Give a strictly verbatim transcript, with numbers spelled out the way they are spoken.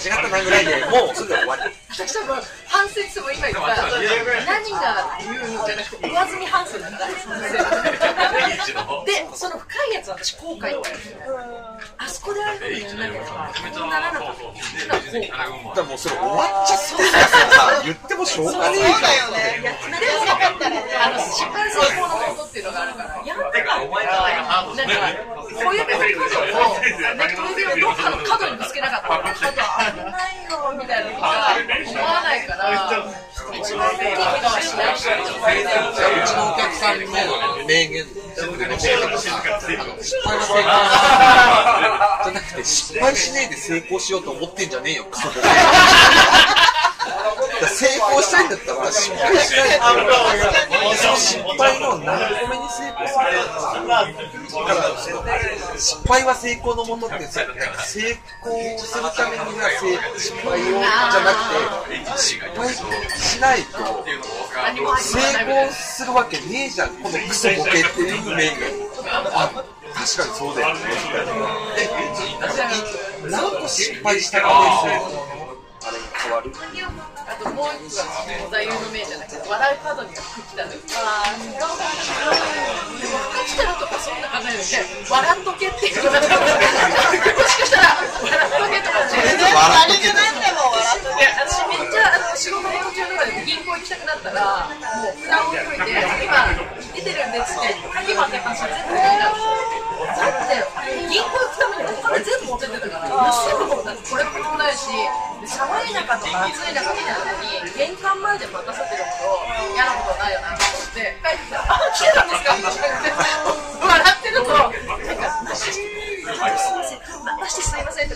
違ったなぐらいでもうすぐ終わり。 私多分反省しても今言った何が言うのじゃなくて上積み反省なんだ。で、その深いやつは私後悔ってあそこでああいうふうにやらなければこうならなかったっていうのは後悔。 だからもうそれ終わっちゃってるからさ、言ってもしょうがねえから。 いや、でもなかったらね、あの失敗成功のことっていうのがあるから、やんなかったら、なんか小指の角を、ね、小指をどっかの角にぶつけなかったら、危ないよみたいなことが思わないから、一番大きい怪我はしないし、 うちのお客さんの名言でね、失敗は成功じゃなくて、失敗しねえで成功しようと思ってんじゃねえよ、クソボケ。成功したいんだったら失敗しないと、その失敗の何個目に成功するから、失敗は成功のもとって、成功するためには失敗をじゃなくて、失敗しないと成功するわけねえじゃん、このクソボケっていう名言。あ、確かにそうだよねみたいな。何個失敗したかであれ変わる。 あともう一つは座右の銘じゃなくて笑う角には服着たる。ああ、服着たるとかそんな考えないで笑っとけっていうのがもしかしたら笑っとけとかね。 何が何でも笑っとけ。 私めっちゃ仕事の途中とかで銀行行きたくなったらもう札を置いといて今出てるんですって鍵も開けっぱなし全部出てたんですよ。だって銀行行くためにお金全部持ってってたから盗むもんだってこれっぽっちもないし、寒い中とか暑い中みたいなのに玄関前で待たせてるほど嫌なことないよなと思って帰ってきたら「あ、来てたんですか?」って笑ってるとなんか「マジですいません、マジですいません」って